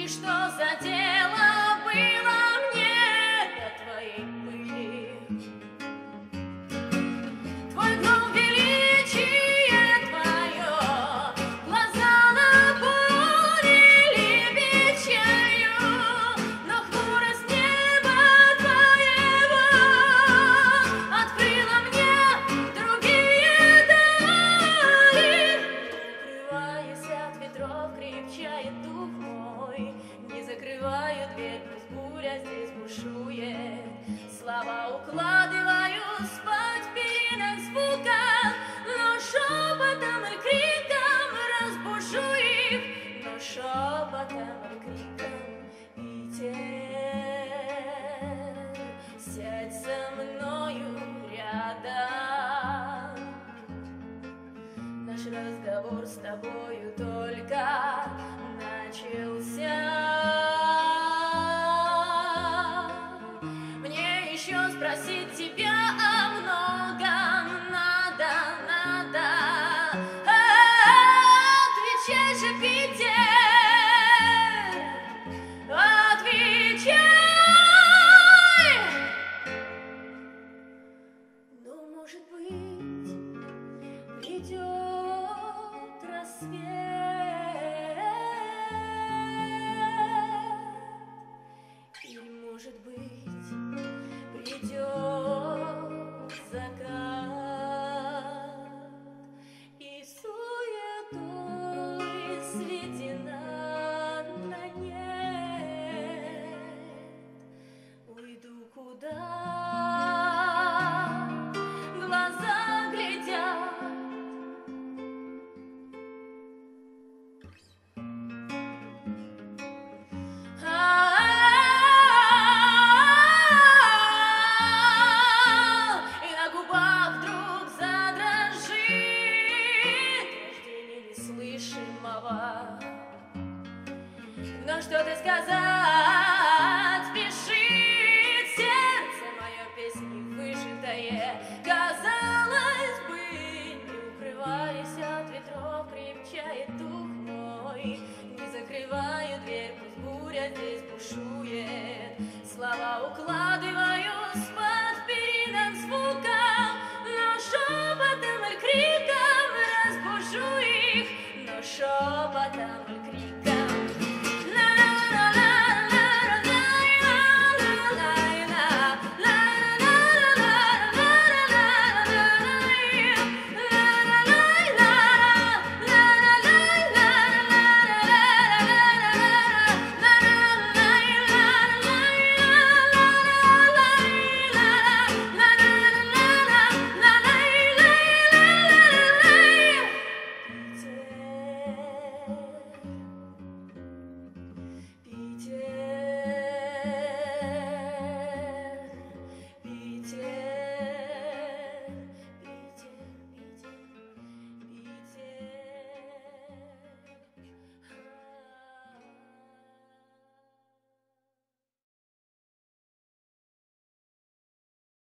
что за дело было мне до твоей пыли? Твой гнев величие твое, глаза наполнили печалью, но хмурость неба твоего открыла мне другие дали. Укрываясь от ветров, крепчает дух мой, не закрываю дверь, пусть буря здесь бушует. Слова укладываю спать в перинах звука, но шепотом и криком разбужу их, но шепотом и криком. Ветер, сядь со мною рядом, наш разговор с тобою только начался. Мне еще спросить тебя о многом надо. Отвечай же, Питер, отвечай. Но, может быть, придет рассвет, или, может быть, придет закат, и суетой сведена на нет. Уйду куда глаза глядят. И на губах вдруг задрожит рождение неслышимого. Но что ты сказать спешит сердце мое песней выжатое. Казалось бы, не укрываясь от ветров, крепчает дух мой. Не закрываю дверь, пусть буря здесь бушует. Слова укладываю спать в перинах звука, но шепотом и криком разбужу их, но шепотом и криком.